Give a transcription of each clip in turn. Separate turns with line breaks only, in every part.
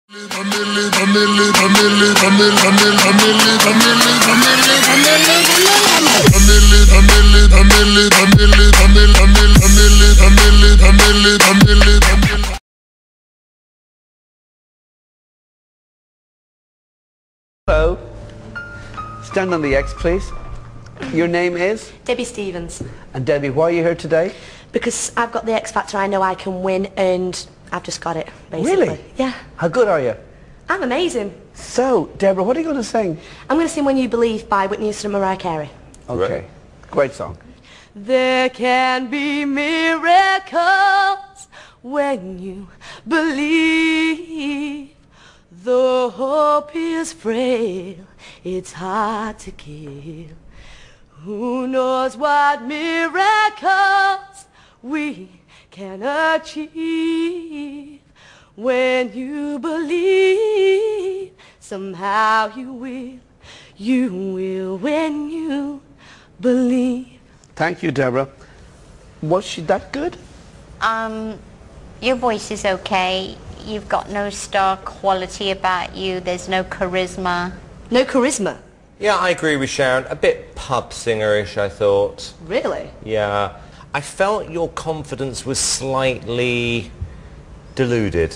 Hello. Stand on the X, please. Your name is?
Debbie Stevens.
And Debbie, why are you here today?
Because I've got the X Factor, I know I can win, and I've just got it, basically.
Really?
Yeah.
How good are you?
I'm amazing.
So, Deborah, what are you going to sing?
I'm going to sing When You Believe by Whitney Houston and Mariah Carey.
Okay. Great song.
There can be miracles when you believe. Though hope is frail, it's hard to kill. Who knows what miracles we can achieve. When you believe, somehow you will when you believe.
Thank you, Deborah. Was she that good?
Your voice is okay. You've got no star quality about you. There's no charisma.
No charisma?
Yeah, I agree with Sharon. A bit pub singer-ish, I thought.
Really?
Yeah. I felt your confidence was slightly deluded.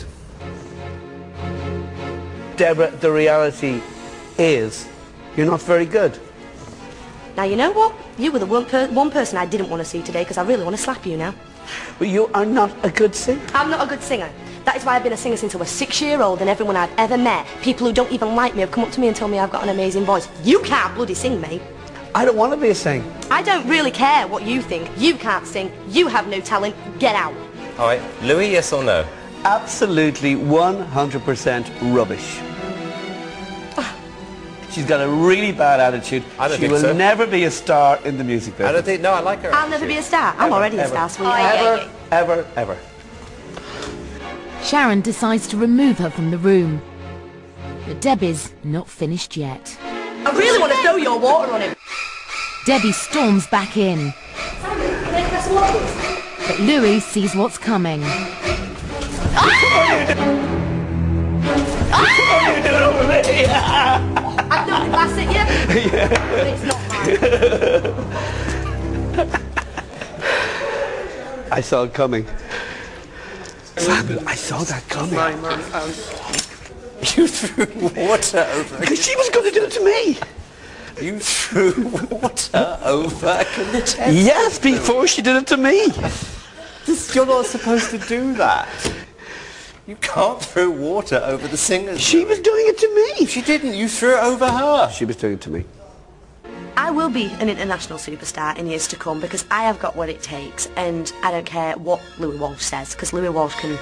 Deborah, the reality is you're not very good.
Now, you know what? You were the one person I didn't want to see today because I really want to slap you now.
But you are not a good singer.
I'm not a good singer. That is why I've been a singer since I was 6-year-old, and everyone I've ever met, people who don't even like me, have come up to me and told me I've got an amazing voice. You can't bloody sing, mate.
I don't want to be a singer.
I don't really care what you think. You can't sing. You have no talent. Get out.
All right, Louis, yes or no?
Absolutely 100% rubbish. She's got a really bad attitude.
I don't
she
think so.
will never be a star in the music business.
I don't think... No, I like her
I'll never be a star. I'm already a star, sweetheart.
Ever.
Sharon decides to remove her from the room. But Debbie's not finished yet.
I really want to throw your water on him.
Debbie storms back in. But Louis sees what's coming.
What are you doing over me?
I don't glass at you, but it's not mine.
I saw it coming. Simon, I saw that coming.
You threw water over...
Because she was going to do it to me.
You threw water over a contestant.
Yes, before she did it to me.
You're not supposed to do that. You can't throw water over the singers.
She was doing it to me.
She didn't. You threw it over her.
She was doing it to me.
I will be an international superstar in years to come because I have got what it takes, and I don't care what Louis Walsh says, because Louis Walsh can...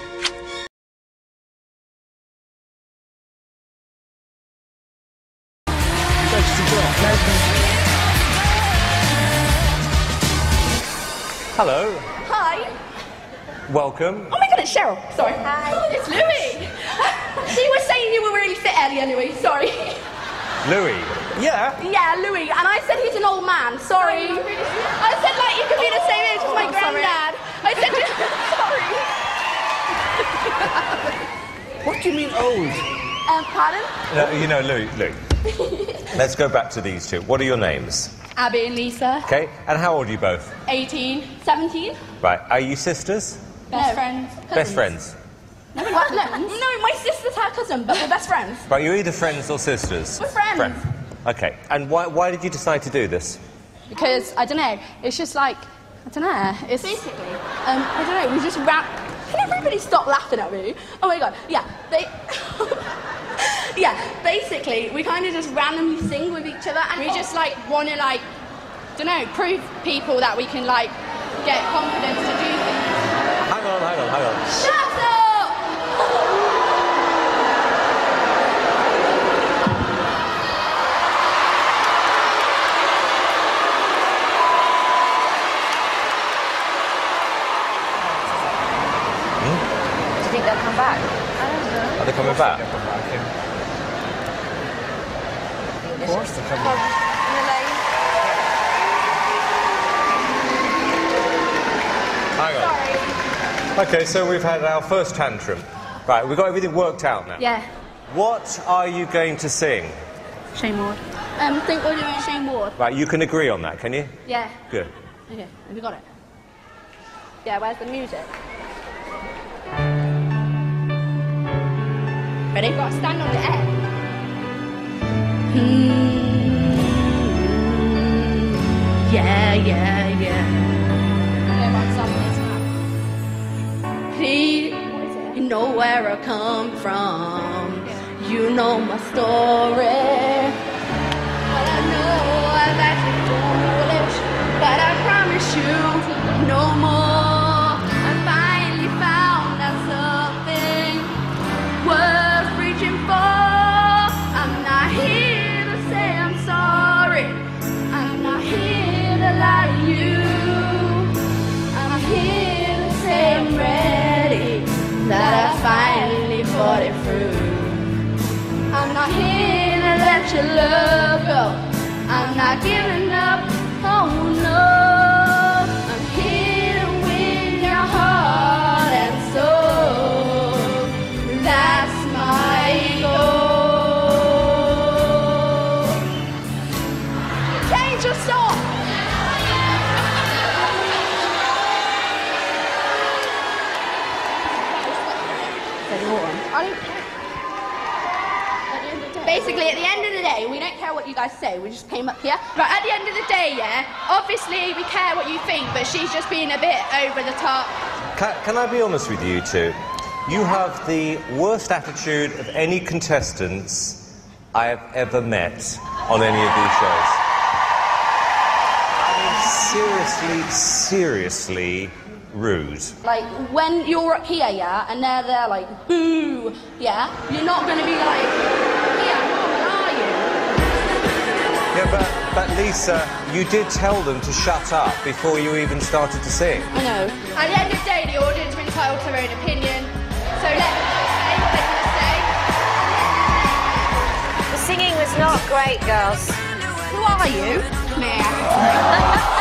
Hello.
Hi.
Welcome.
Oh my god, it's Cheryl. Sorry. Hi. Oh, it's Louis. She was saying you were really fit earlier, Louis. Sorry.
Louis. Yeah.
Yeah, Louis. And I said he's an old man. Sorry. I said, like, you could be the same age as my granddad. I said... Sorry.
What do you mean old?
Pardon?
No, you know, Louis. Let's go back to these two. What are your names?
Abby and Lisa.
Okay. And how old are you both?
18. 17.
Right. Are you sisters?
Best friends.
Best friends.
No, my sister's her cousin, but we're best friends.
Right. You're either friends or sisters.
We're friends.
Okay. And why did you decide to do this?
Because, I don't know, it's just like, I don't know, it's... Basically? I don't know, we just ran... Can everybody stop laughing at me? Oh my god, yeah, yeah, basically, we kind of just randomly sing with each other, and we just, like, want to, like, don't know, prove people that we can, like, get confidence to do things.
Hang on.
Shut up!
Do you think they'll come back?
Are they coming back?
Of course they're coming back.
Hang on. Okay, so we've had our first tantrum. Right, we've got everything worked out now.
Yeah.
What are you going to sing?
Shane Ward. I think we're doing Shane Ward.
Right, you can agree on that, can you?
Yeah.
Good.
Okay, have you got it? Yeah, where's the music? Ready? You've got to stand on the air. Yeah, yeah, yeah. Okay, what song is that? Please, you know where I come from. You know my story. But I know I've acted foolish. But I promise you, no more. I finally found out something worth reaching for. I'm not here to say I'm sorry. I'm not here to lie to you. I'm here to say I'm ready. That I finally fought it through. I'm not here to let your love go. I'm not giving up. Oh no. I'm here to win your heart and soul. That's my goal. Change your song. I don't care. Basically, at the end of the day, we don't care what you guys say. We just came up here. Right, at the end of the day, yeah, obviously we care what you think, but she's just being a bit over the top.
Can I be honest with you two? You have the worst attitude of any contestants I have ever met on any of these shows. I mean, seriously rude.
Like, when you're up here, yeah, and they're there like, boo, yeah, you're not going to be like, yeah, normal, are you?
Yeah, but Lisa, you did tell them to shut up before you even started to sing.
I know. At the end of the day, the audience are entitled to their own opinion, so let them say what they're going to say.
The singing was not great, girls.
Who are you? Meh.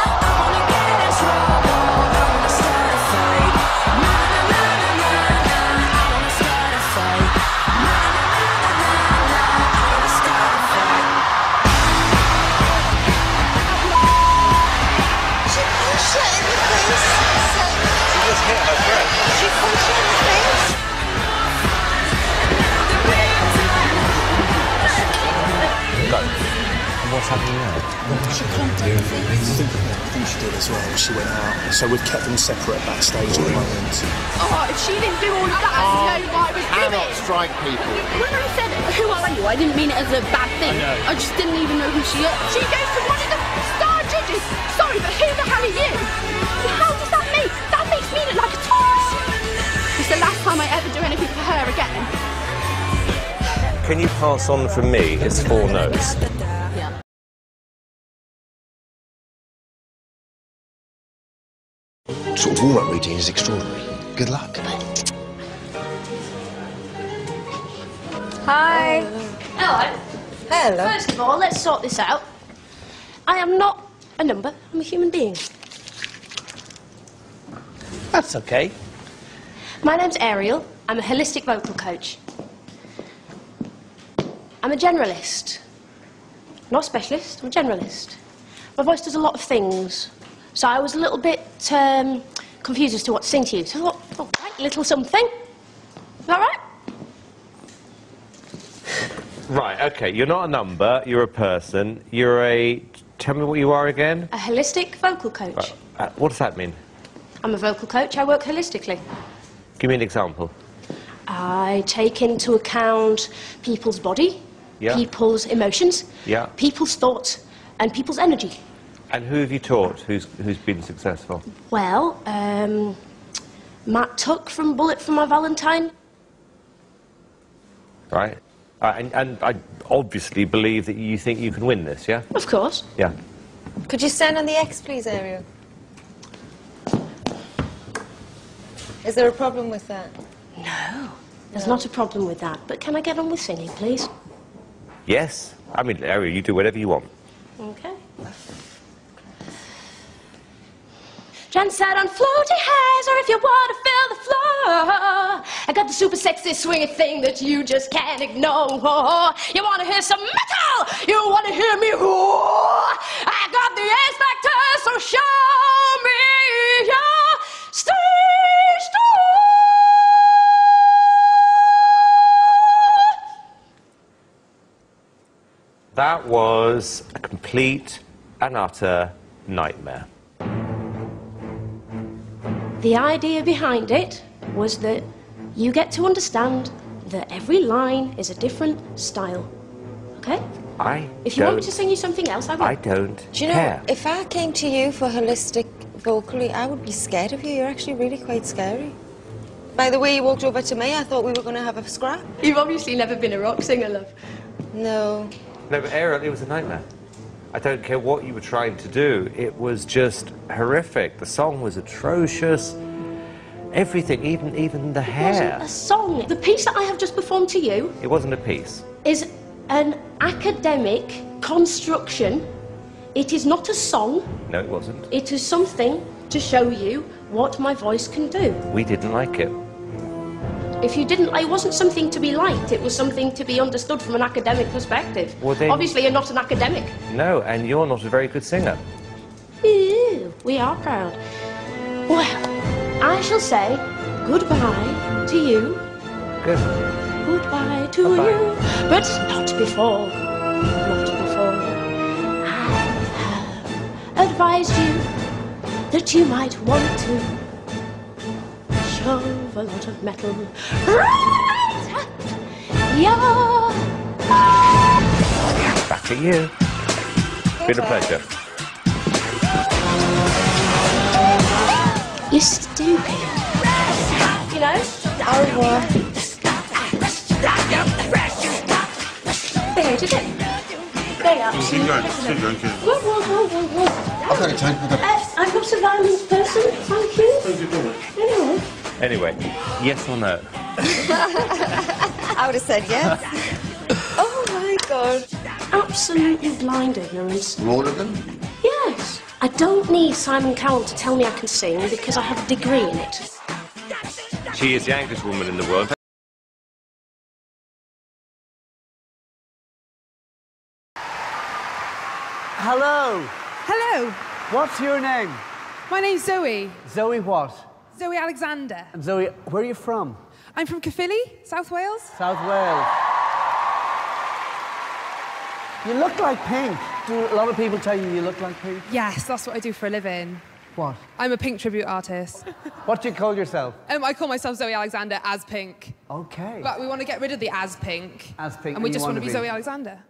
What's happening now?
She can't do anything. I think she did as well. She went out. So we've kept them separate backstage at the moment.
Oh, if she didn't do all of that, I know what I was doing.
Cannot strike people.
When I said, who are you, I didn't mean it as a bad thing. I just didn't even know who she is. She goes to one of the star judges. Sorry, but who the hell are you? How does that make? That makes me look like a tourist. It's the last time I ever do anything for her again.
Can you pass on from me? It's 4 no's.
Sort of warm-up routine is extraordinary. Good luck.
Hi.
Hello.
Hello.
First of all, let's sort this out. I am not a number. I'm a human being.
That's okay.
My name's Ariel. I'm a holistic vocal coach. I'm a generalist. Not a specialist, I'm a generalist. My voice does a lot of things. So I was a little bit confused as to what to sing to you. So I thought, oh, right, a little something. Is that right?
Right, okay, you're not a number, you're a person. You're a... Tell me what you are again?
A holistic vocal coach.
Right. What does that mean?
I'm a vocal coach. I work holistically.
Give me an example.
I take into account people's body, people's emotions, people's thoughts, and people's energy.
And who have you taught who's been successful?
Well, Matt Tuck from Bullet for My Valentine.
Right. And I obviously believe that you think you can win this, yeah?
Of course.
Yeah.
Could you stand on the X, please, Ariel? Is there a problem with that?
No, there's not a problem with that. But can I get on with singing, please?
Yes. I mean, Ariel, you do whatever you want.
Okay. Jan sat on floaty hairs, or if you want to fill the floor, I got the super sexy swinging thing that you just can't ignore. You want to hear some metal? You want to hear me roar? I got the X Factor, so show me your stage door.
That was a complete and utter nightmare.
The idea behind it was that you get to understand that every line is a different style. Okay? If you want me to sing you something else, I will.
I don't
Do you know, if I came to you for holistic vocally, I would be scared of you. You're actually really quite scary. By the way you walked over to me, I thought we were going to have a scrap.
You've obviously never been a rock singer, love.
No.
No, but Ariel, it was a nightmare. I don't care what you were trying to do. It was just horrific. The song was atrocious. Everything, even the hair.
It wasn't a song. The piece that I have just performed to you
It wasn't a piece.
is an academic construction. It is not a song.
No, it wasn't.
It is something to show you what my voice can do.
We didn't like it.
If you didn't, it wasn't something to be liked. It was something to be understood from an academic perspective.
Well, then-
Obviously, you're not an academic.
No, and you're not a very good singer.
Ew, we are proud. Well, I shall say goodbye to you.
Good.
Goodbye to
Bye-bye.
you. But not before. Not before. I have advised you that you might want to shove a lot of metal right up your...
Back to you. Been a pleasure.
You're stupid. You know? There, did it? They are.
Keep going, kid.
Whoa.
I've got it, Tony.
I'm not a violent person, thank you.
Anyway, yes or no?
I would have said yes. Oh my God.
Absolutely blind ignorance.
All of them?
Yes. I don't need Simon Cowell to tell me I can sing because I have a degree in it.
She is the youngest woman in the world.
Hello.
Hello,
What's your name?
my name's Zoe.
Zoe what?
Zoe Alexander.
And Zoe, where are you from?
I'm from Caerphilly, South Wales.
South Wales. You look like Pink. Do a lot of people tell you look like Pink?
Yes, that's what I do for a living.
What?
I'm a Pink tribute artist.
What do you call yourself?
I call myself Zoe Alexander as Pink.
Okay.
But we want to get rid of the as Pink.
As Pink.
And we
you
just want to
wanna
be Zoe Alexander.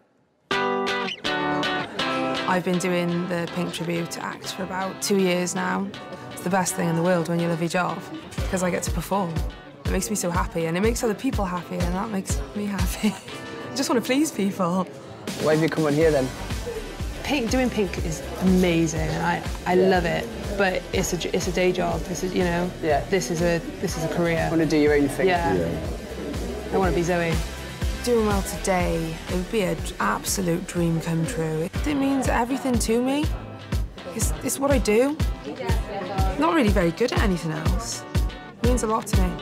I've been doing the Pink tribute act for about 2 years now. It's the best thing in the world when you love your job, because I get to perform. It makes me so happy, and it makes other people happy, and that makes me happy. I just want to please people.
Why have you come on here then?
Doing Pink is amazing, and I love it. But it's a day job. This is this is a career.
Want to do your own thing?
Yeah. I want to be Zoe. Doing well today, it would be an absolute dream come true. It means everything to me. It's what I do. Not really very good at anything else. It means a lot to me.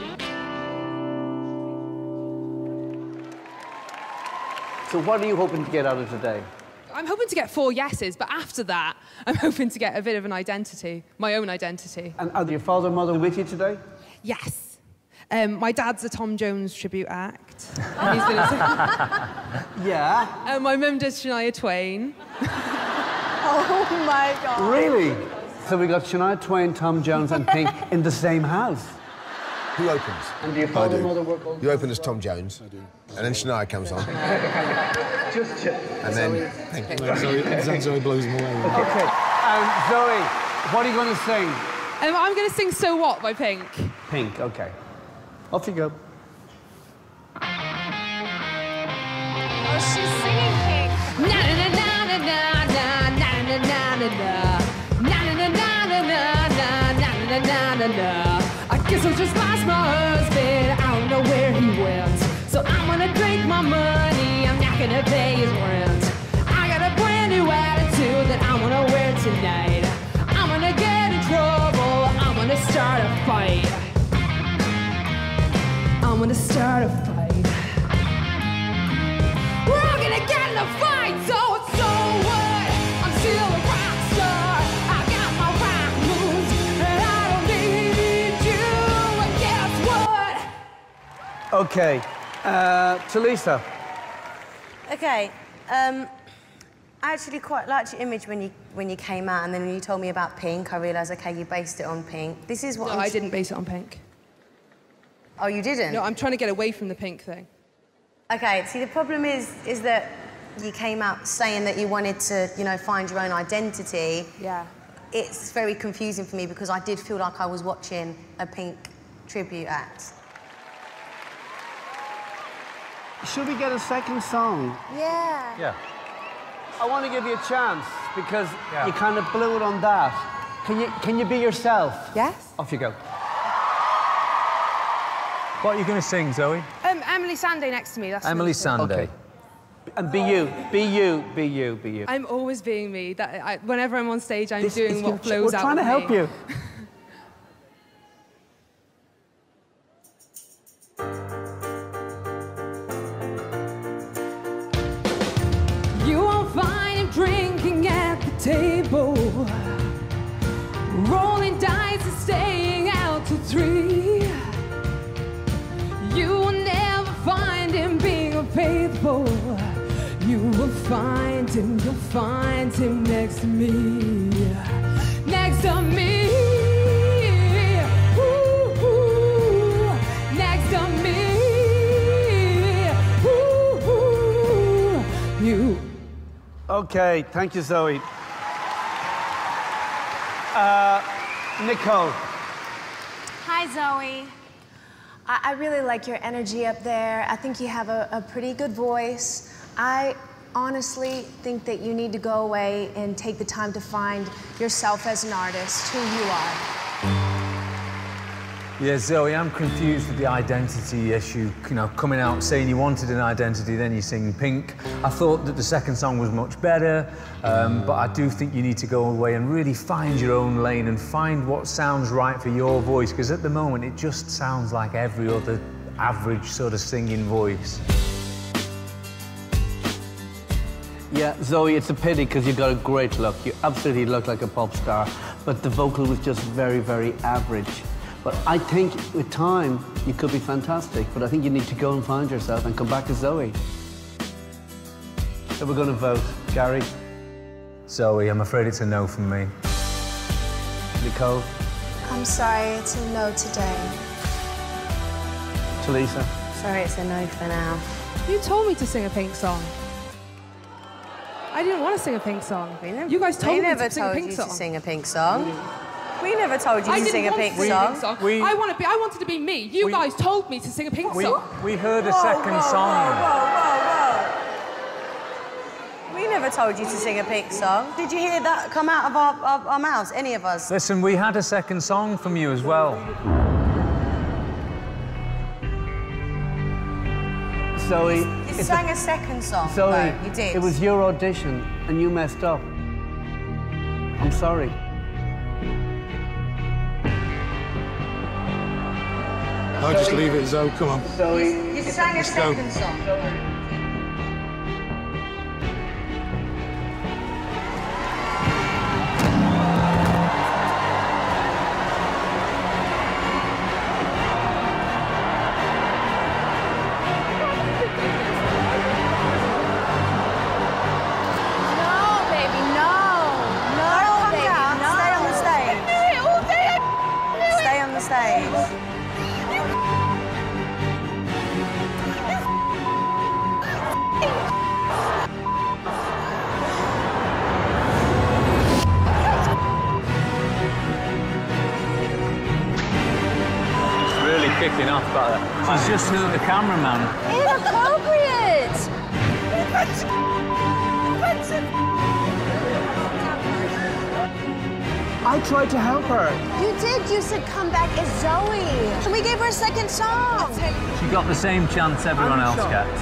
So what are you hoping to get out of today?
I'm hoping to get 4 yeses, but after that, I'm hoping to get a bit of an identity, my own identity.
And are your father and mother with you today?
Yes. My dad's a Tom Jones tribute act.
Yeah.
And my mum does Shania Twain.
Oh my God.
Really? So we got Shania Twain, Tom Jones and Pink in the same house.
Who opens?
And do your father and mother work all?
You open as Tom Jones. I do. And then Shania comes on. And then Pink.
Then Zoe blows him away.
Okay. Zoe, what are you going to sing?
I'm going to sing So What by Pink.
Pink, okay. Off you go.
Oh, she's singing Pink.
Na na na na na na na na na na na na na. I guess I'll just lost my husband. I don't know where he went. So I'm gonna drink my money. I'm not gonna pay his rent. I got a brand new attitude that I'm gonna wear tonight. I'm gonna get in trouble I'm gonna start a fight. We're all gonna get in a fight, so what? I'm still a rock star. I got my rock moves, and I don't need you. And guess what?
Okay, Talisa.
Okay, I actually quite liked your image when you came out, and then when you told me about Pink, I realised, okay, you based it on Pink. This is what
No, I didn't base it on Pink.
Oh, you didn't?
No, I'm trying to get away from the Pink thing.
Okay, see, the problem is that you came out saying that you wanted to, you know, find your own identity.
Yeah.
It's very confusing for me because I did feel like I was watching a Pink tribute act.
Should we get a second song?
Yeah.
Yeah.
I want to give you a chance because you kind of blew it on that. Can you be yourself?
Yes.
Off you go.
What are you going to sing, Zoe?
Emily Sandé next to me. That's
Emily Sandé.
Okay. And be you, be you, be you, be you.
I'm always being me. Whenever I'm on stage, I'm doing what flows
We're
out
trying to
of
help
me.
you.
You won't find him drinking at the table, rolling dice and staying out till 3. You will never find him being unfaithful. You will find him, you'll find him next to me. Next to me. Ooh, ooh. Next to me. Ooh, ooh. You.
Okay, thank you, Zoe. Nicole.
Hi, Zoe. I really like your energy up there. I think you have a pretty good voice. I honestly think that you need to go away and take the time to find yourself as an artist, who you are.
Yeah, Zoe, I'm confused with the identity issue. You know, coming out saying you wanted an identity, then you sing Pink. I thought that the second song was much better, but I do think you need to go away and really find your own lane and find what sounds right for your voice, because at the moment it just sounds like every other average sort of singing voice.
Yeah, Zoe, it's a pity because you got a great look. You absolutely look like a pop star, but the vocal was just very, very average. But I think with time, you could be fantastic, but I think you need to go and find yourself and come back to Zoe. So we're going to vote. Gary?
Zoe, I'm afraid it's a no from me.
Nicole?
I'm sorry, it's a no today.
Talisa?
Sorry, it's a no for now.
You told me to sing a Pink song. I didn't want to sing a Pink song. You guys told me to sing a Pink song.
We never told you to sing a Pink song. We never told you to sing a Pink song.
I wanted to be me. You guys told me to sing a Pink song.
We heard a second song.
Whoa. We never told you to sing a Pink song. Did you hear that come out of our mouths, any of us?
Listen, we had a second song from you as well.
Zoe...
You sang a second song,
Zoe,
though. You did.
It was your audition, and you messed up. I'm sorry.
I'll just leave it, Zoe. Come on.
Zoe,
you sang a second song.
Kicking off about that. She's just hurt the cameraman.
Inappropriate!
I tried to help her.
You did. You said come back as Zoe. And we gave her a second song.
She got the same chance everyone else gets.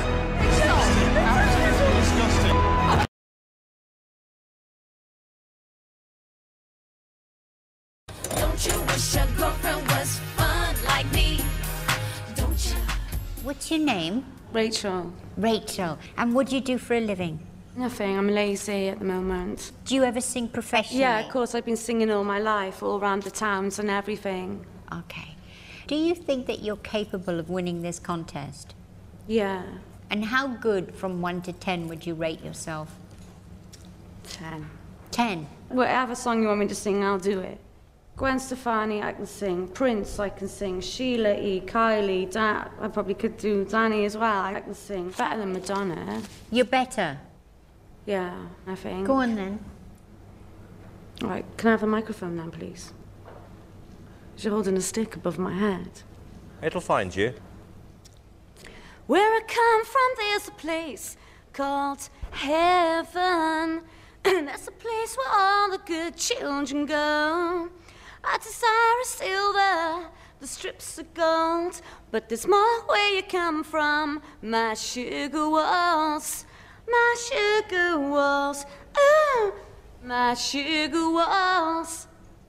Don't you wish your girlfriend was fun like me? Don't you?
What's your name?
Rachel.
Rachel. And what do you do for a living?
Nothing. I'm lazy at the moment.
Do you ever sing professionally?
Yeah, of course. I've been singing all my life, all around the towns and everything.
Okay. Do you think that you're capable of winning this contest?
Yeah.
And how good, from 1 to 10, would you rate yourself?
10.
10?
Whatever song you want me to sing, I'll do it. Gwen Stefani, I can sing. Prince, I can sing. Sheila E., Kylie, I probably could do Danny as well. I can sing. Better than Madonna.
You're better?
Yeah, I think.
Go on, then.
All right, can I have the microphone then, please? You're holding a stick above my head.
It'll find you.
Where I come from, there's a place called heaven. That's a place where all the good children go. I desire is silver, the strips of gold, but there's more where you come from. My sugar walls, my sugar walls, ooh, my sugar walls.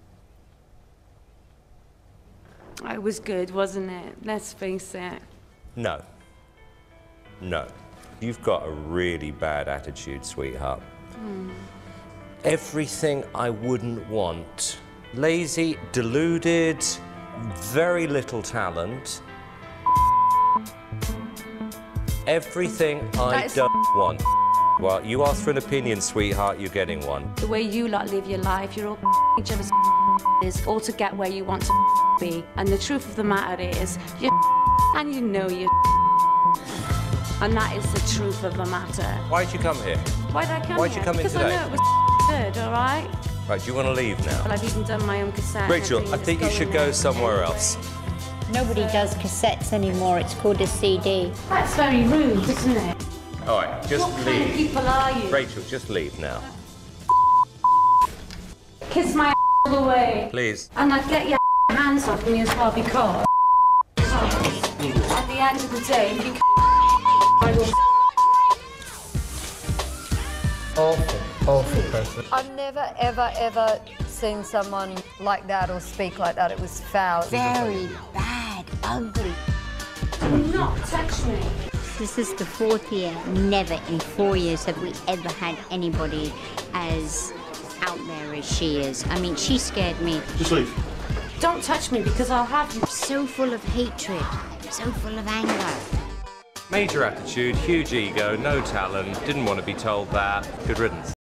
It was good, wasn't it? Let's face it.
No. No. You've got a really bad attitude, sweetheart. Everything I wouldn't want. Lazy, deluded, very little talent. Everything I don't want. Well, you asked for an opinion, sweetheart, you're getting one.
The way you lot live your life, you're all each other's is all to get where you want to be. And the truth of the matter is, you're and you know you. And that is the truth of the matter.
Why'd you come here?
Why'd I come here?
Why'd you come in
because
today?
I know it was good, all right?
Right, do you want to leave now?
Well, I've even done my own cassette.
Rachel, I think you should go somewhere else.
Nobody does cassettes anymore. It's called a CD.
That's very rude, isn't it?
All right, just
What kind of
leave.
people are you?
Rachel, just leave now.
Kiss my away.
Please.
And I'd get your hands off me as well, because at the end of the day, you I will.
Awful person. I've never, ever, ever seen someone like that or speak like that. It was foul.
Very bad, ugly.
Do not touch me.
This is the 4th year. Never in 4 years have we ever had anybody as out there as she is. I mean, she scared me.
Just leave.
Don't touch me because I'll have you.
So full of hatred, so full of anger.
Major attitude, huge ego, no talent, didn't want to be told that. Good riddance.